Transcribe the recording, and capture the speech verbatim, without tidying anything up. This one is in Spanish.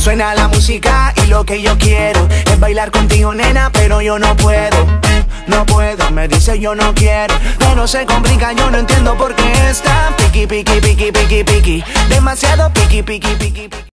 Suena la música y lo que yo quiero es bailar contigo, nena, pero yo no puedo. No puedo, me dice yo no quiero, pero se complica, yo no entiendo por qué está piqui, piqui, piqui, piqui, piqui, demasiado piqui, piqui, piqui, piqui.